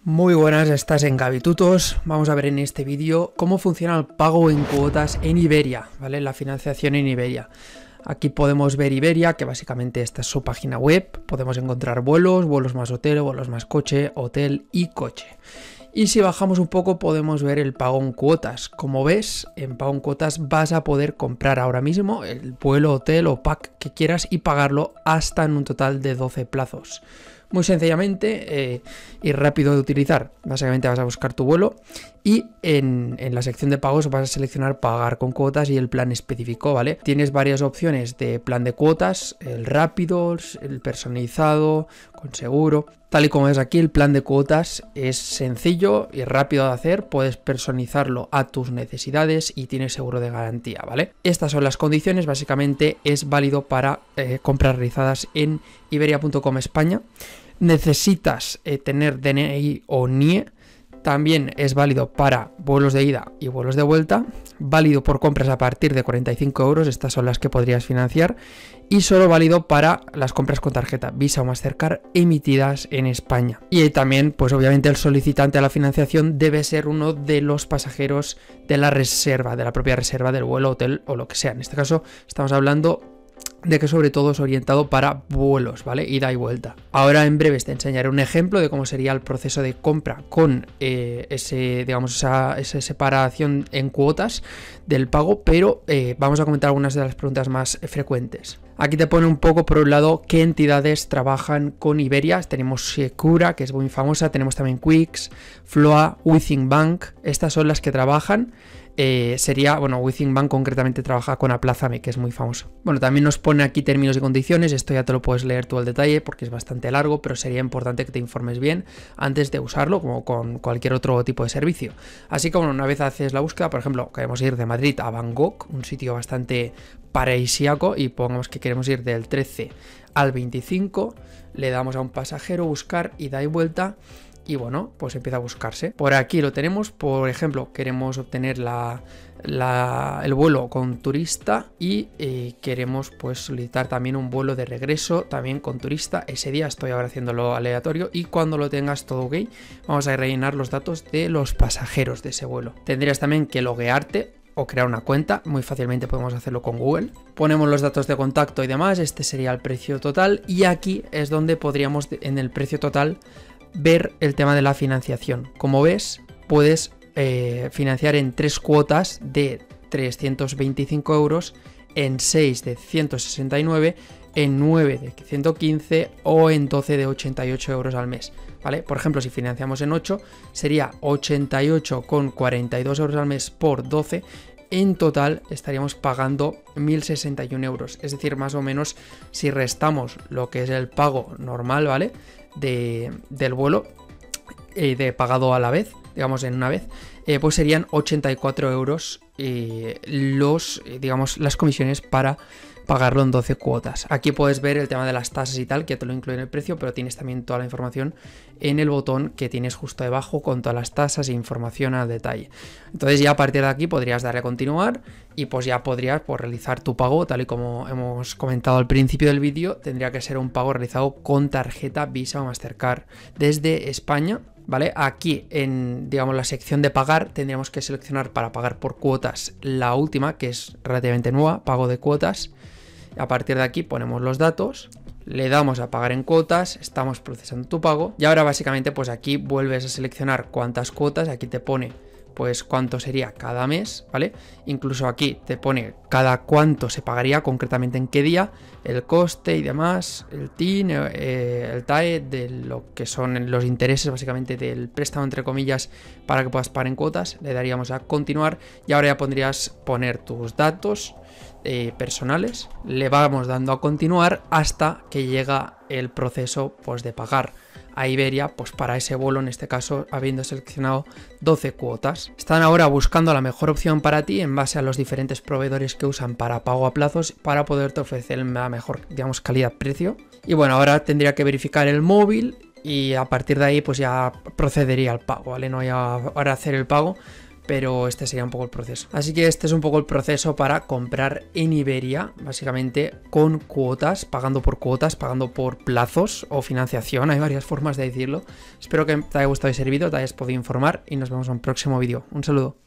Muy buenas, estás en Gabitutos. Vamos a ver en este vídeo cómo funciona el pago en cuotas en Iberia, ¿vale? La financiación en Iberia. Aquí podemos ver Iberia, que básicamente esta es su página web. Podemos encontrar vuelos, vuelos más hotel, vuelos más coche, hotel y coche. Y si bajamos un poco podemos ver el pago en cuotas. Como ves, en pago en cuotas vas a poder comprar ahora mismo el vuelo, hotel o pack que quieras y pagarlo hasta en un total de 12 plazos. Muy sencillamente y rápido de utilizar. Básicamente vas a buscar tu vuelo y en la sección de pagos vas a seleccionar pagar con cuotas y el plan específico, ¿vale? Tienes varias opciones de plan de cuotas, el rápido, el personalizado, con seguro. Tal y como ves aquí, el plan de cuotas es sencillo y rápido de hacer, puedes personalizarlo a tus necesidades y tienes seguro de garantía, ¿vale? Estas son las condiciones, básicamente es válido para compras realizadas en Iberia.com España. Necesitas tener DNI o NIE. También es válido para vuelos de ida y vuelos de vuelta, válido por compras a partir de 45 euros, estas son las que podrías financiar, y solo válido para las compras con tarjeta Visa o Mastercard emitidas en España. Y también, pues obviamente el solicitante a la financiación debe ser uno de los pasajeros de la reserva, de la propia reserva del vuelo, hotel o lo que sea. En este caso estamos hablando de que sobre todo es orientado para vuelos, ¿vale? Ida y vuelta. Ahora en breves te enseñaré un ejemplo de cómo sería el proceso de compra con esa separación en cuotas del pago, pero vamos a comentar algunas de las preguntas más frecuentes. Aquí te pone un poco por un lado qué entidades trabajan con Iberia. Tenemos Secura, que es muy famosa, tenemos también Quix, Floa, Withing Bank, estas son las que trabajan. Withing Bank concretamente trabaja con Aplázame, que es muy famoso. Bueno, también nos pone aquí términos y condiciones, esto ya te lo puedes leer tú al detalle porque es bastante largo, pero sería importante que te informes bien antes de usarlo, como con cualquier otro tipo de servicio. Así que bueno, una vez haces la búsqueda, por ejemplo, queremos ir de Madrid a Bangkok, un sitio bastante paradisíaco, y pongamos que queremos ir del 13 al 25, le damos a un pasajero, buscar, ida y vuelta. Y bueno, pues empieza a buscarse. Por aquí lo tenemos, por ejemplo, queremos obtener el vuelo con turista y queremos pues solicitar también un vuelo de regreso también con turista. Ese día estoy ahora haciéndolo aleatorio y cuando lo tengas todo ok, vamos a rellenar los datos de los pasajeros de ese vuelo. Tendrías también que loguearte o crear una cuenta, muy fácilmente podemos hacerlo con Google. Ponemos los datos de contacto y demás, este sería el precio total y aquí es donde podríamos en el precio total ver el tema de la financiación. Como ves, puedes financiar en 3 cuotas de 325 euros, en 6 de 169, en 9 de 115 o en 12 de 88 euros al mes, ¿vale? Por ejemplo, si financiamos en 8, sería 88,42 euros al mes por 12. En total estaríamos pagando 1.061 euros, es decir, más o menos si restamos lo que es el pago normal, ¿vale? Del vuelo de pagado a la vez, digamos en una vez, pues serían 84 euros las comisiones para pagarlo en 12 cuotas. Aquí puedes ver el tema de las tasas y tal, que te lo incluye en el precio, pero tienes también toda la información en el botón que tienes justo debajo con todas las tasas e información al detalle. Entonces ya a partir de aquí podrías darle a continuar y pues ya podrías realizar tu pago, tal y como hemos comentado al principio del vídeo. Tendría que ser un pago realizado con tarjeta Visa o Mastercard desde España, ¿vale? Aquí en, la sección de pagar tendríamos que seleccionar para pagar por cuotas la última, que es relativamente nueva, pago de cuotas. A partir de aquí ponemos los datos, le damos a pagar en cuotas, estamos procesando tu pago y ahora básicamente pues aquí vuelves a seleccionar cuántas cuotas, aquí te pone pues cuánto sería cada mes, ¿vale? Incluso aquí te pone cada cuánto se pagaría, concretamente en qué día, el coste y demás, el TIN, el TAE, de lo que son los intereses básicamente del préstamo entre comillas para que puedas pagar en cuotas. Le daríamos a continuar y ahora ya podrías poner tus datos personales, le vamos dando a continuar hasta que llega el proceso pues de pagar a Iberia pues para ese vuelo, en este caso habiendo seleccionado 12 cuotas. Están ahora buscando la mejor opción para ti en base a los diferentes proveedores que usan para pago a plazos para poderte ofrecer la mejor, calidad-precio. Y bueno, ahora tendría que verificar el móvil y a partir de ahí pues ya procedería al pago, ¿vale? No voy a ahora hacer el pago pero este sería un poco el proceso. Así que este es un poco el proceso para comprar en Iberia, básicamente con cuotas, pagando por plazos o financiación, hay varias formas de decirlo. Espero que te haya gustado y servido, te hayas podido informar y nos vemos en un próximo vídeo. Un saludo.